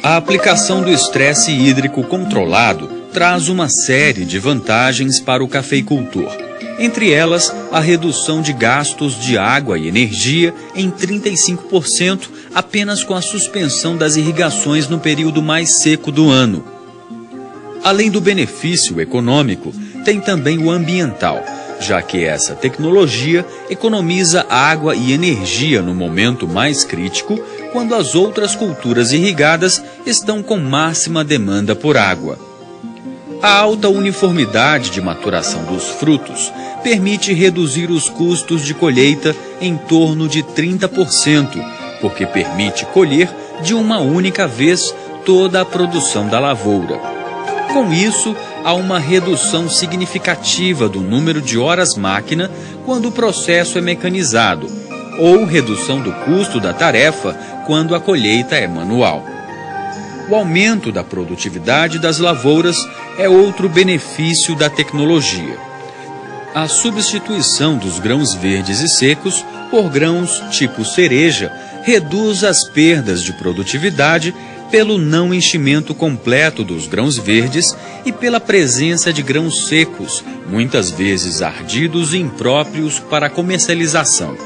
A aplicação do estresse hídrico controlado traz uma série de vantagens para o cafeicultor. Entre elas, a redução de gastos de água e energia em 35% apenas com a suspensão das irrigações no período mais seco do ano. Além do benefício econômico, tem também o ambiental, já que essa tecnologia economiza água e energia no momento mais crítico, quando as outras culturas irrigadas estão com máxima demanda por água. A alta uniformidade de maturação dos frutos permite reduzir os custos de colheita em torno de 30%, porque permite colher de uma única vez toda a produção da lavoura. Com isso, há uma redução significativa do número de horas-máquina quando o processo é mecanizado, ou redução do custo da tarefa quando a colheita é manual. O aumento da produtividade das lavouras é outro benefício da tecnologia. A substituição dos grãos verdes e secos por grãos tipo cereja reduz as perdas de produtividade pelo não enchimento completo dos grãos verdes e pela presença de grãos secos, muitas vezes ardidos e impróprios para comercialização.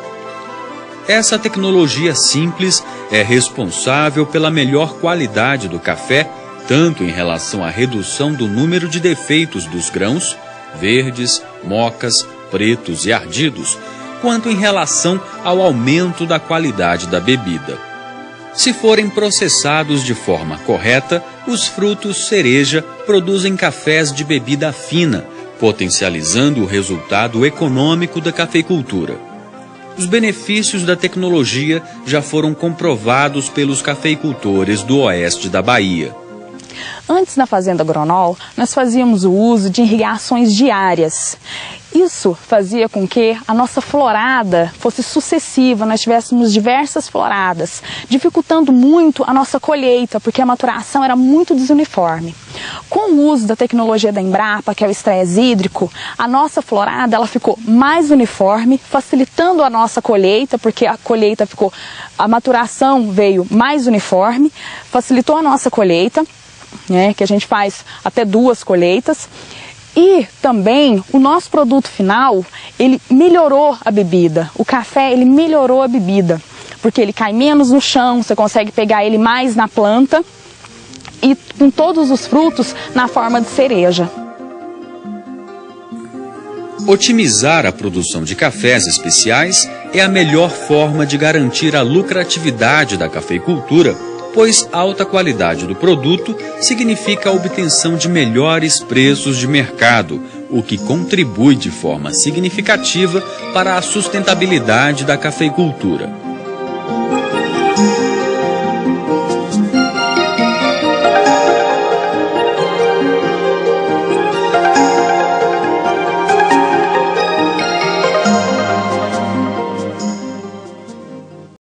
Essa tecnologia simples é responsável pela melhor qualidade do café, tanto em relação à redução do número de defeitos dos grãos, verdes, mocas, pretos e ardidos, quanto em relação ao aumento da qualidade da bebida. Se forem processados de forma correta, os frutos cereja produzem cafés de bebida fina, potencializando o resultado econômico da cafeicultura. Os benefícios da tecnologia já foram comprovados pelos cafeicultores do oeste da Bahia. Antes, na Fazenda Agronol, nós fazíamos o uso de irrigações diárias. Isso fazia com que a nossa florada fosse sucessiva, nós tivéssemos diversas floradas, dificultando muito a nossa colheita, porque a maturação era muito desuniforme. Com o uso da tecnologia da Embrapa, que é o estresse hídrico, a nossa florada ela ficou mais uniforme, facilitando a nossa colheita, porque a maturação veio mais uniforme, facilitou a nossa colheita, que a gente faz até 2 colheitas. E também o nosso produto final, ele melhorou a bebida. O café, ele melhorou a bebida, porque ele cai menos no chão, você consegue pegar ele mais na planta e com todos os frutos na forma de cereja. Otimizar a produção de cafés especiais é a melhor forma de garantir a lucratividade da cafeicultura, pois alta qualidade do produto significa a obtenção de melhores preços de mercado, o que contribui de forma significativa para a sustentabilidade da cafeicultura.